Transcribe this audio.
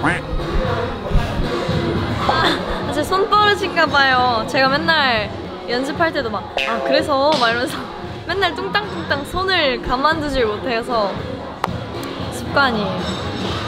제 손버릇인가봐요. 제가 맨날 연습할 때도 막 그래서 막 이러면서 맨날 뚱땅뚱땅 손을 가만두질 못해서 습관이에요.